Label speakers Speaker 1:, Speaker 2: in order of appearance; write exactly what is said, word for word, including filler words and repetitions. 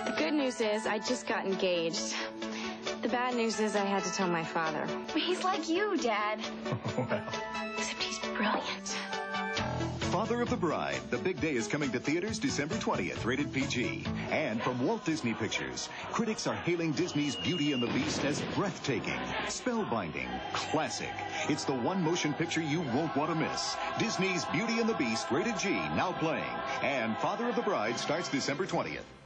Speaker 1: The good news is I just got engaged. The bad news is I had to tell my father.
Speaker 2: He's like you, Dad.
Speaker 3: Well.
Speaker 1: Except he's brilliant.
Speaker 4: Father of the Bride. The big day is coming to theaters December twentieth, rated P G. And from Walt Disney Pictures, critics are hailing Disney's Beauty and the Beast as breathtaking, spellbinding, classic. It's the one motion picture you won't want to miss. Disney's Beauty and the Beast, rated G, now playing. And Father of the Bride starts December twentieth.